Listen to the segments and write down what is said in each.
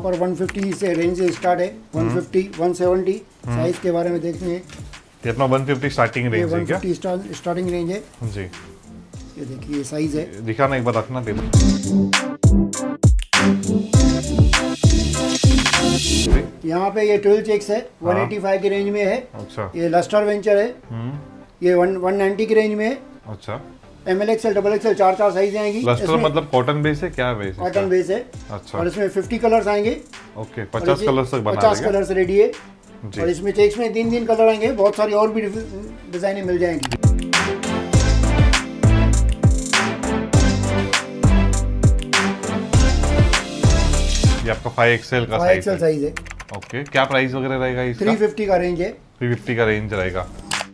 पर 150 से range start है, 150, 170 साइज के बारे में देखते हैं। ये अपना 150 स्टार्टिंग रेंज है क्या? 150 स्टार्टिंग रेंज है जी। ये देखिए साइज है, दिखाना एक बार, रखना टेबल। यहाँ पे ये 12 चेक्स है, 185 की रेंज में है। अच्छा। ये लस्टर वेंचर है, ये 190 की रेंज में है। अच्छा। ML XL double XL 4 size आएंगी। लस्टर मतलब कॉटन बेस है क्या? बेस कॉटन बेस है। अच्छा। और इसमें 50 कलर्स आएंगे। ओके, 50 कलर्स तक बना 50 कलर्स रेडी है। जी। और इसमें चेक्स में 3 कलर आएंगे, बहुत सारी और भी डिजाइनें मिल जाएंगी। ये आपका 5XL का 5XL साइज है। ओके, क्या प्राइस वगैरह रहेगा इसका? 350 का रेंज है। 350 का रेंज रहेगा।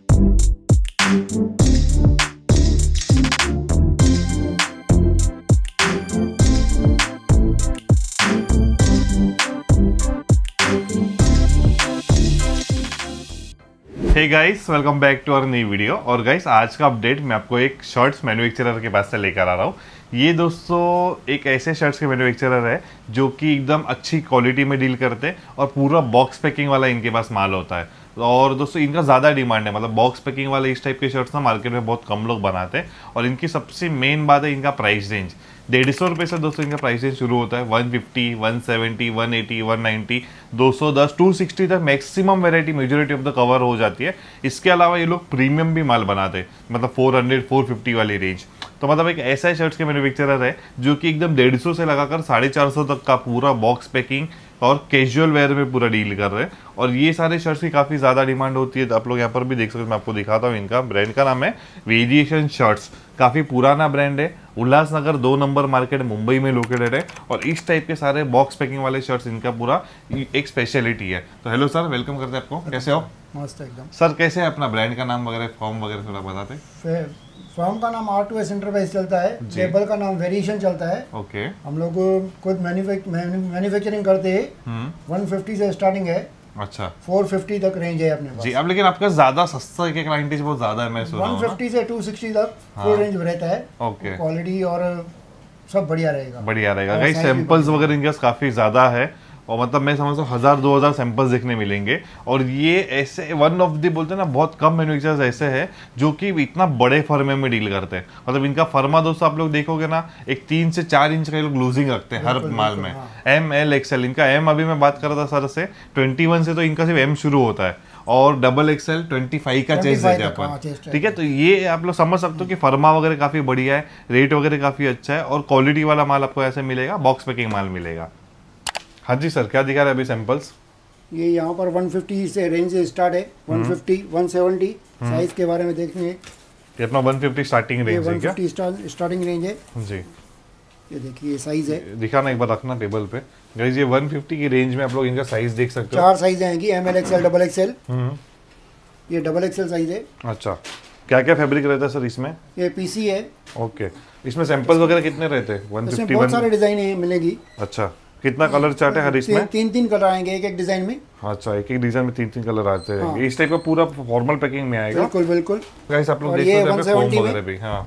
Hey guys, welcome back to our नई वीडियो। और गाइस, आज का अपडेट मैं आपको एक शर्ट्स मैन्युफैक्चरर के पास से लेकर आ रहा हूँ। ये दोस्तों एक ऐसे शर्ट्स के मैन्युफैक्चरर है जो कि एकदम अच्छी क्वालिटी में डील करते हैं और पूरा बॉक्स पैकिंग वाला इनके पास माल होता है। और दोस्तों इनका ज़्यादा डिमांड है, मतलब बॉक्स पैकिंग वाले इस टाइप के शर्ट्स ना मार्केट में बहुत कम लोग बनाते हैं। और इनकी सबसे मेन बात है इनका प्राइस रेंज। 150 रुपये से दोस्तों इनका प्राइस रेंज शुरू होता है। 150, 170, 180, 190, 210, 260 तक maximum variety majority of the cover हो जाती है। इसके अलावा ये लोग प्रीमियम भी माल बनाते हैं, मतलब 400, 450 वाली रेंज। तो मतलब एक ऐसा शर्ट्स के मैन्युफैक्चरर है जो कि एकदम 150 से लगाकर 450 तक का पूरा बॉक्स पैकिंग और कैजुअल वेयर में पूरा डील कर रहे हैं। और ये सारे शर्ट्स की काफ़ी ज़्यादा डिमांड होती है। तो आप लोग यहाँ पर भी देख सकते हैं, मैं आपको दिखाता हूँ। इनका ब्रांड का नाम है वेरिएशन शर्ट्स। काफ़ी पुराना ब्रांड है, उल्लासनगर 2 नंबर मार्केट मुंबई में लोकेटेड है। और इस टाइप के सारे बॉक्स पैकिंग वाले शर्ट्स इनका पूरा एक स्पेशलिटी है। तो हेलो सर, वेलकम करते हैं आपको। कैसे हो? मस्त एकदम। सर कैसे है अपना ब्रांड का नाम वगैरह, फॉर्म वगैरह थोड़ा बताते। फर्म का नाम R2S इंटरप्राइज चलता है, लेबल का नाम वेरिएशन चलता है। ओके। हम लोग खुद मैन्युफैक्चरिंग करते हैं। 150 से स्टार्टिंग है। अच्छा। 450 तक रेंज है अपने पास। जी। अब लेकिन आपका ज्यादा सस्ता है कि क्लाइंटेज बहुत ज्यादा है, मैं सुन रहा हूं। 150 से 260 तक फुल रेंज रहता है। ओके। क्वालिटी और सब बढ़िया रहेगा। बढ़िया रहेगा। गाइस, सैंपल्स वगैरह इनके पास काफी ज्यादा है। और मतलब मैं समझता हूँ 1000-2000 सैंपल्स देखने मिलेंगे। और ये ऐसे वन ऑफ द बोलते हैं ना, बहुत कम मैन्युफैक्चरर्स ऐसे हैं जो कि इतना बड़े फर्मे में डील करते हैं। मतलब इनका फर्मा दोस्तों आप लोग देखोगे ना, एक 3 से 4 इंच का लोग लूजिंग रखते हैं हर माल में। ML XL इनका M, अभी मैं बात कर रहा था सर से 21 से, तो इनका सिर्फ M शुरू होता है। और डबल XL 25 का चेस्ट देते हैं अपन। ठीक है, तो ये आप लोग समझ सकते हो कि फर्मा वगैरह काफी बढ़िया है, रेट वगैरह काफी अच्छा है और क्वालिटी वाला माल आपको ऐसे मिलेगा, बॉक्स पैकिंग माल मिलेगा। हाँ जी सर, क्या दिखा रहे हैं अभी सैंपल्स? ये यहाँ पर 150 से रेंज स्टार्ट है, 150, 170 साइज के बारे में देखते हैं। ये अपना 150 स्टार्टिंग रेंज है क्या? 150 स्टार्टिंग रेंज है जी। ये देखिए साइज है। दिखाना एक बार, रखना टेबल पे। गाइस, ये 150 की रेंज में आप लोग इनका साइज देख सकते हो। 4 साइज आएंगी, ML XL डबल एक्सएल। ये डबल एक्सएल साइज है। अच्छा। क्या क्या फैब्रिक रहता है सर इसमें? ये PC है। ओके। इसमें सैंपल्स वगैरह कितने रहते हैं? 150 बहुत सारे डिजाइन मिलेगी। अच्छा। कितना कलर चार्ट है हर इसमें? 3 कलर आएंगे एक डिजाइन में। अच्छा, एक डिजाइन में 3 कलर आते हैं। इस टाइप का पूरा फॉर्मल पैकिंग में आएगा। बिल्कुल बिल्कुल। गाइस, आप लोग देख सकते हैं फॉर्म वगैरह भी। हाँ,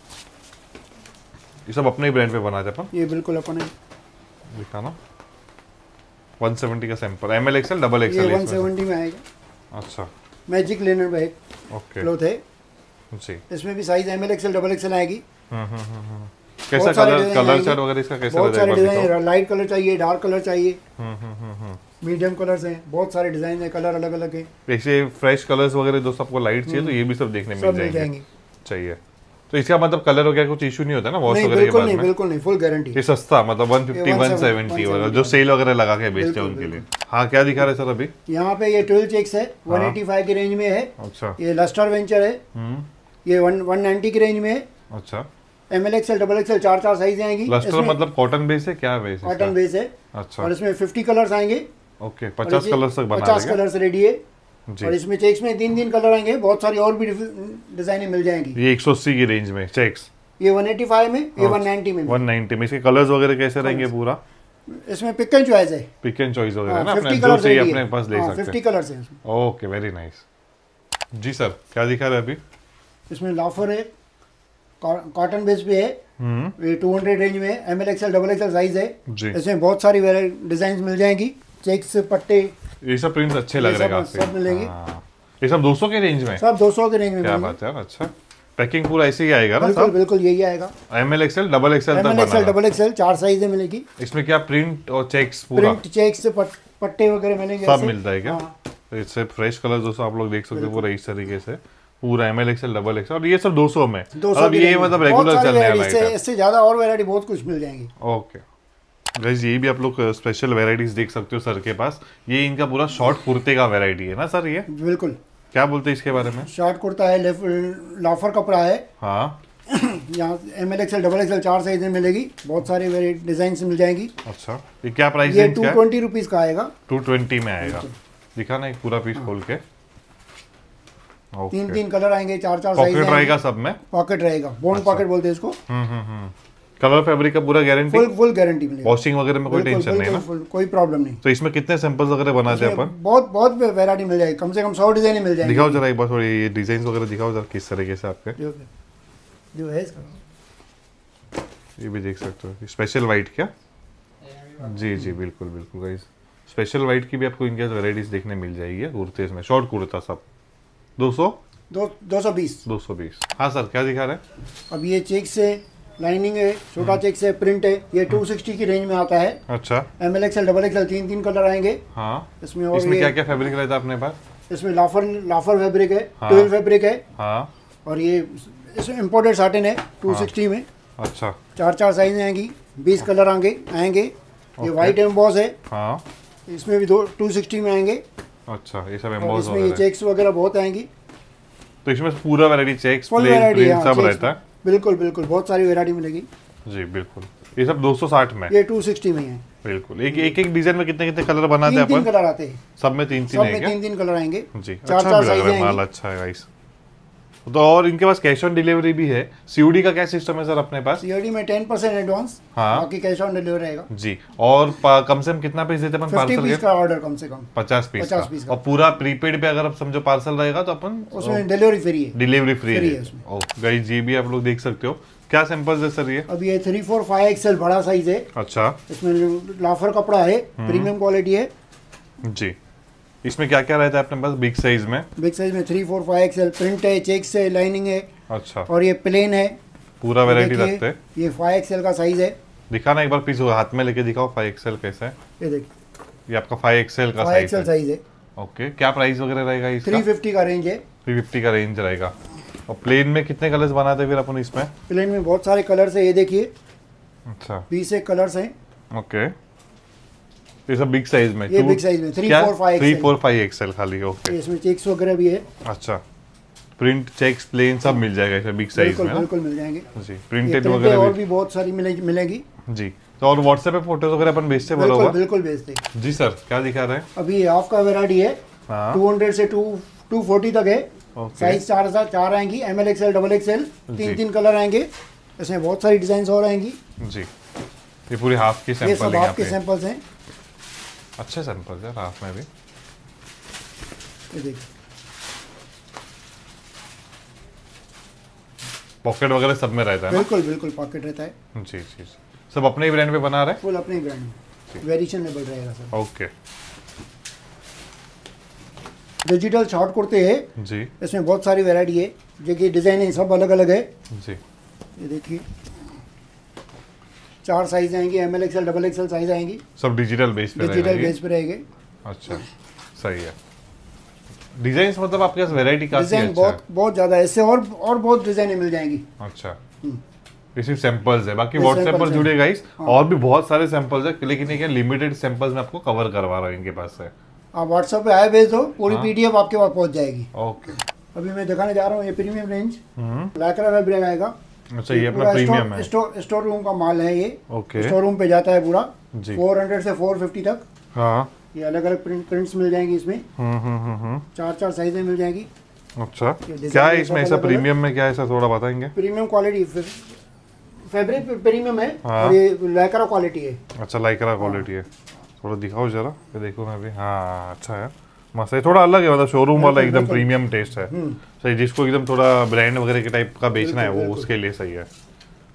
ये सब अपने ही ब्रांड पे बनाते हैं अपन। ये बिल्कुल अपने दिखाना। 170 का sample, ML XL double XL। ये 170 में आएगा। अच्छा। Magic linen bag okay cloth है जी। इसमें भी size ML XL double XL आएगी। कैसा कलर चार्ट वगैरह इसका कैसा? बहुत सारे डिजाइन, लाइट कलर चाहिए, डार्क कलर चाहिए, मीडियम कलर्स हैं, बहुत सारे डिजाइन है, कलर अलग अलग है। ऐसे फ्रेश कलर्स वगैरह दोस्तों आपको लाइट चाहिए तो ये भी सब देखने मिल जाएंगे। चाहिए तो इसका मतलब कलर वगैरह कुछ इशू नहीं होता ना वॉश वगैरह के बाद में? बिल्कुल नहीं, फुल गारंटी। ये सस्ता मतलब 150, 170 वगैरह जो सेल वगैरह लगा के बेचते हैं उनके लिए। हाँ, क्या दिखा रहे सर अभी? यहाँ पे ये 12 चेक्स है, 185 की रेंज में है। अच्छा। ये लस्टर वेंचर है, ये 190 की रेंज में है। अच्छा। ML XL double XL 4 size आएंगी। लस्टर मतलब कॉटन बेस है क्या? बेस कॉटन बेस है। अच्छा। और इसमें 50 कलर्स आएंगे। ओके, 50 कलर्स तक बना 50 कलर्स रेडी है। जी। और इसमें चेक्स में 3 कलर आएंगे, बहुत सारी और भी डिजाइनें मिल जाएंगी। ये 180 की रेंज में चेक्स, ये 185 में, ये 190 में। 190 में। इसके कलर्स वगैरह कैसे रहेंगे पूरा? इसमें पिक एंड चॉइस है। पिक एंड चॉइस वगैरह ना, 50 अपने जो कलर चाहिए अपने पास ले सकते हैं। 50 कलर्स हैं इसमें। Okay, very nice. जी सर, क्या दिखा रहे हैं अभी? इसमें लाफर है, कॉटन बेस पे है, ये 200 रेंज में ML XL double XL size है जी। इसमें बहुत सारी डिजाइन मिल जाएंगी, चेक्स पट्टे ये सब प्रिंट्स अच्छे लग रहे हैं काफी। सब मिलेंगे। हाँ। ये सब 200 के रेंज में, सब 200 के रेंज में क्या मिलेंगे। बात है यार। अच्छा, पैकिंग पूरा ऐसे ही आएगा ना बिल्कुल सब? बिल्कुल यही आएगा। ML XL डबल XL तक ML XL बना डबल XL 4 साइज मिलेगी। इसमें क्या प्रिंट और चेक्स पूरा प्रिंट चेक्स पट्टे वगैरह मिलेंगे सब ऐसे। मिलता है क्या? हाँ। तो इससे फ्रेश कलर दोस्तों आप लोग देख सकते हो पूरा इस तरीके से, पूरा ML XL डबल XL, और ये सब 200 में। 200 अब ये मतलब रेगुलर चलने वाला है। इससे ज्यादा और वैरायटी बहुत कुछ मिल जाएंगी। ओके गाइस, ये भी आप लोग स्पेशल वेराइटीज देख सकते हो सर के पास। ये इनका पूरा शॉर्ट कुर्ते का वेराइटी है ना सर? ये बिल्कुल। क्या बोलते हैं इसके बारे में? शॉर्ट कुर्ता है, लाफर कपड़ा है। हाँ यहाँ ML XL double XL 4 size में मिलेगी, बहुत सारे डिजाइन मिल जाएंगी। अच्छा, ये क्या प्राइस ये है? 220 रुपीज का आएगा। 220 में आएगा। दिखाना एक पूरा पीस खोल के। तीन कलर आएंगे, 4 साइज पॉकेट रहेगा सब में? पॉकेट रहेगा, बोन पॉकेट बोलते हैं इसको। कलर फैब्रिक का पूरा गारंटी? फुल गारंटी मिलेगी। वॉशिंग वगैरह में कोई टेंशन नहीं ना? कोई प्रॉब्लम नहीं। तो इसमें कितने सैंपल्स वगैरह बनाते हैं अपन? बहुत वैरायटी मिल जाएगी, कम से कम 100 डिजाइन मिल जाएंगे। दिखाओ जरा एक बार थोड़ी ये डिजाइन वगैरह दिखाओ जरा किस तरीके से आपके। जो है इसका ये भी देख सकते हो, स्पेशल वाइट क्या? जी जी बिल्कुल बिल्कुल गाइस, स्पेशल वाइट की भी आपको इनके वेराइटीज देखने मिल जाएगी कुर्ते में। शॉर्ट कुर्ता सब 220। हाँ सर, क्या दिखा रहे हैं? अब ये चेक से लाइनिंग है, छोटा चेक से प्रिंट है, ये 260 की रेंज में आता है। अच्छा, ML XL double XL 3 colour आएंगे। हाँ इसमें और इसमें क्या क्या फैब्रिक रहता है अपने पास? इसमें लाफर फैब्रिक है, हाँ। 12 फैब्रिक है। हाँ, और ये इसमें इम्पोर्टेड साटिन है 260 में। अच्छा 4 साइज आएंगी, 20 कलर आएंगे। ये वाइट एम्बॉस है। हाँ, इसमें भी 260 में आएंगे। अच्छा ये सब और एम्बॉस इसमें ये वगैरह। चेक्स वगैरह बहुत आएंगी। तो इसमें पूरा variety checks full plain variety print सब रहता है? बिल्कुल बिल्कुल, बहुत सारी वैरायटी मिलेगी। जी बिल्कुल। ये सब 260 में? ये 260 में है। बिल्कुल। एक डिजाइन में कितने कितने कलर बनाते हैं 3 अपन? कलर आते हैं सब में 3 सब है में क्या? 3 कलर आएंगे। जी, 4 अच्छा भी लग साइज रहा है, माल आएंगे। अच्छा है गाइस। तो और इनके पास कैश ऑन डिलीवरी भी है? COD का क्या सिस्टम है सर अपने पास? COD में 10% एडवांस, हाँ। बाकी कैश ऑन डिलीवरी रहेगा। जी। और कम से कम कितना पीस देते हैं अपन 50 पार्सल पीस के? का ऑर्डर कम से कम 50 पीस 50 पीस का। और पूरा प्रीपेड पे अगर आप समझो पार्सल रहेगा तो अपन उसमें डिलीवरी फ्री है। डिलीवरी फ्री फ्री है है उसमें। ओ गाइस, ये भी आप लोग देख सकते हो। क्या सैंपल्स है सर ये? अब ये 3, 4, 5 XL बड़ा साइज है। अच्छा इसमें लाफर कपड़ा है, प्रीमियम क्वालिटी है। जी। इसमें क्या क्या रहता है अपने पास बिग साइज में? बिग साइज में 3, 4, 5 XL प्रिंट है, चेक्स है, लाइनिंग है। अच्छा, और ये प्लेन है। पूरा वैरायटी देखिए, रखते हैं। ये 5 XL का साइज है। दिखाना एक बार पीस हाथ में लेके दिखाओ 5XL कैसा है। ये देखिए ये आपका 5XL का 5 साइज XL है। साइज है। ओके, क्या प्राइस वगैरह रहेगा इसका? 350 का रेंज है। 350 का रेंज रहेगा। और प्लेन में कितने कलर्स बनाते हैं फिर अपन इसमें? प्लेन में बहुत सारे कलर्स है, ये देखिए अच्छा 20 एक कलर्स हैं। ओके, ये सब बिग साइज में? ये बिग साइज में 3, 4, 5 3, XL। 4, 5XL खाली। ओके, इसमें चेक्स वगैरह भी है। अच्छा, प्रिंट चेक्स प्लेन सब मिल जाएगा इसमें बिग साइज बिल्कुल में ना? बिल्कुल मिल जाएंगे। जी, ये प्रिंटेड प्रिंटें वगैरह और भी। भी बहुत सारी मिलेगी। जी, तो और व्हाट्सएप पे फोटोज वगैरह अपन भेजते बोला बिल्कुल हुआ? बिल्कुल भेजते। जी सर, क्या दिखा रहे हैं? अभी हाफ का वैरायटी है। हाँ 200 से 240 तक है। ओके, साइज 4 आएंगी, ML XL डबल XL जी। 3 कलर आएंगे। इसमें बहुत सारी डिजाइन और आएंगी। जी। ये पूरी हाफ की ये सैंपल सब है यहाँ आपके पे। सैंपल्स हैं। अच्छे सैंपल है हाफ में भी। ये देखिए पॉकेट वगैरह सब में रहता है ना? बिल्कुल बिल्कुल पॉकेट रहता है। जी जी जी। सब अपने ही ब्रांड पे बना रहे फुल अपने ब्रांड में, वेरिएशन लेवल रहेगा सर। हैं? ओके डिजिटल शॉर्ट कुर्ते हैं। जी इसमें बहुत सारी वैरायटी है, जो कि डिजाइन है सब अलग अलग है। जी। ये देखिए 4 साइज आएंगी, ML XL double XL size आएंगी। सब डिजिटल बेस पे डिजिटल रहेगा ये? बेस पे रहेंगे। अच्छा, सही है। डिजाइन मतलब आपके पास वैरायटी काफी डिजाइन अच्छा है। बहुत ज्यादा है, इससे और बहुत डिजाइनें मिल जाएंगी। अच्छा, ये सिर्फ सैंपल्स है, बाकी ये व्हाट्सएप पर samples जुड़े हैं। गाइस। और भी बहुत सारे सैंपल्स है, लेकिन ये लिमिटेड सैंपल्स में आपको कवर करवा रहा हूँ इनके पास से। आप व्हाट्सएप पे आए भेज दो, पूरी हाँ। PDF आपके पास पहुंच जाएगी। ओके। अभी मैं दिखाने जा रहा हूँ, ये प्रीमियम रेंज लैक्रा फैब्रिक आएगा। अच्छा, ये अपना पूरा प्रीमियम है। स्टोर रूम का माल है ये। ओके स्टोर रूम पे जाता है पूरा। जी। 400 से 450 तक। हाँ ये अलग अलग प्रिंट्स मिल जाएंगी इसमें। 4 साइजें मिल जाएंगी। अच्छा, ये डिजाइन क्या है है इसमें सब ऐसा अलग-अलग। प्रीमियम में? क्या है ऐसा, थोड़ा बताएंगे? प्रीमियम क्वालिटी फैब्रिक प्रीमियम है। हाँ। और ये लैक्रा क्वालिटी है। अच्छा, लाइक्रा क्वालिटी है। थोड़ा दिखाओ जरा, ये देखो मैं भी। हाँ अच्छा है, मस्त है। थोड़ा अलग है, मतलब शोरूम वाला एकदम प्रीमियम टेस्ट है। सही, जिसको एकदम थोड़ा ब्रांड वगैरह के टाइप का बेचना है वो बिल्कुल। उसके लिए सही है।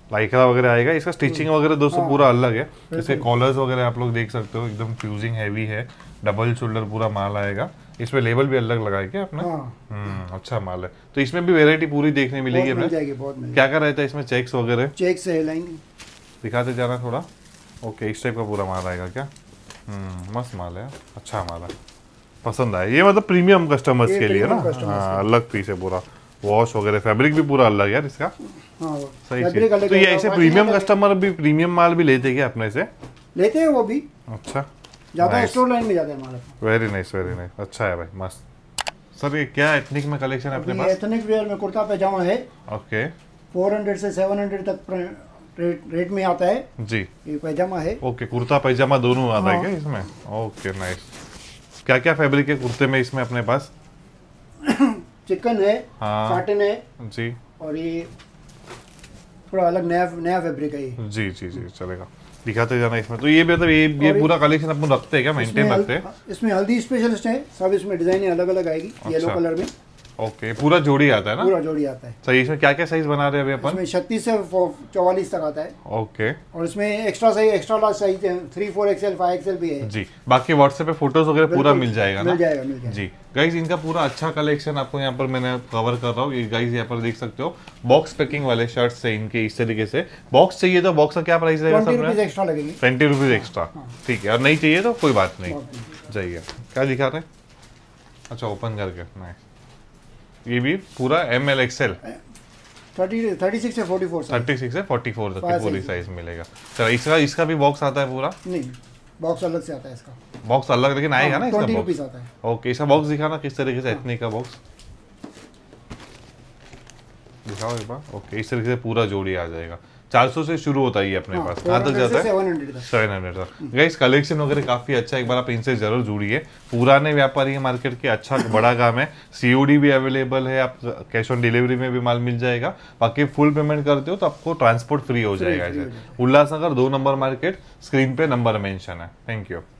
लाइक्रा वगैरह आएगा। इसका स्टिचिंग वगैरह दोस्तों पूरा अलग है। इसके कॉलर्स वगैरह आप लोग देख सकते हो, एकदम फ्यूजिंग हैवी है, डबल शोल्डर पूरा माल आएगा। इसमें लेबल भी अलग लगाया क्या आपने? अच्छा माल है। तो इसमें भी वेरायटी पूरी देखने मिलेगी हमें। क्या क्या रहता है इसमें? चेक्स वगैरह? चेक्स है, लाइन दिखाते जाना थोड़ा। ओके, इस टाइप का पूरा माल आएगा क्या? मस्त माल है, अच्छा माल है, पसंद आया ये। मतलब प्रीमियम कस्टमर्स के लिए ना। हाँ, अलग पीस है पूरा। वॉश वगैरह फैब्रिक भी पूरा अलग है यार इसका। हाँ, सही चीज। तो ये ऐसे प्रीमियम कस्टमर भी प्रीमियम माल भी लेते हैं क्या अपने से? लेते हैं वो भी। अच्छा, ज्यादा स्टोर लाइन में जाता है माल। वेरी नाइस, वेरी नाइस, अच्छा है भाई, मस्त। सर ये क्या एथनिक में कलेक्शन है अपने पास? एथनिक वेयर में कुर्ता पैजामा है। ओके, 400 से 700 तक रेट में आता है जी। ये पैजामा है। ओके, कुर्ता पैजामा दोनों आता है क्या इसमें? Okay, nice. क्या क्या फैब्रिक है कुर्ते में इसमें अपने पास? चिकन है, हाँ, साटिन है जी, और ये थोड़ा अलग नया फैब्रिक है ये। जी जी जी, चलेगा, दिखाते जाना इसमें। तो ये मतलब ये पूरा कलेक्शन अपन रखते हैं क्या, मेंटेन रखते हैं? इसमें हल्दी स्पेशलिस्ट है सब, इसमें डिजाइन अलग अलग आएगी। येलो कलर में। ओके, पूरा जोड़ी आता है ना? पूरा जोड़ी आता है। सही। इसमें क्या क्या साइज बना रहे हैं अभी अपन? इसमें 36 से 44 तक आता है। ओके, और इसमें extra size, extra large size 3, 4 XL, 5 XL भी है जी। बाकी व्हाट्सएप पे फोटोज वगैरह पूरा मिल जाएगा ना? मिल जाएगा। जी गाइज, इनका पूरा अच्छा कलेक्शन आपको यहाँ पर मैंने कवर कर रहा हूँ। ये गाइज यहाँ पर देख सकते हो, बॉक्स पैकिंग वाले शर्ट्स है इनके इस तरीके से। बॉक्स चाहिए तो बॉक्स का क्या प्राइस रहेगा? 20 रुपीज एक्स्ट्रा लगेगी। 20 रुपीज एक्स्ट्रा, ठीक है। और नहीं चाहिए तो कोई बात नहीं, जाइए। क्या दिखा रहे हैं? अच्छा, ओपन करके, नाइस। ये भी पूरा ML XL 36 से 44 36 से 44 तक की पूरी साइज मिलेगा। चलो, इसका भी बॉक्स आता है पूरा? नहीं, बॉक्स अलग से आता है इसका। बॉक्स अलग, लेकिन आएगा ना इसका 20 बॉक्स? रुपीस आता है। ओके, इसका बॉक्स दिखाना किस तरीके से, एथनिक का बॉक्स दिखाओ एक बार। ओके, इस तरीके से पूरा जोड़ी आ जाएगा। 400 से शुरू होता है ये अपने पास। कहाँ तक जाता है? 700 तक। गाइस, कलेक्शन वगैरह काफी अच्छा है, एक बार आप इनसे जरूर जुड़िए। पुराने व्यापारी है मार्केट के, अच्छा बड़ा काम है। COD भी अवेलेबल है, आप कैश ऑन डिलीवरी में भी माल मिल जाएगा। बाकी फुल पेमेंट करते हो तो आपको ट्रांसपोर्ट फ्री हो जाएगा। उल्लासनगर 2 नंबर मार्केट, स्क्रीन पे नंबर मेंशन है। Thank you.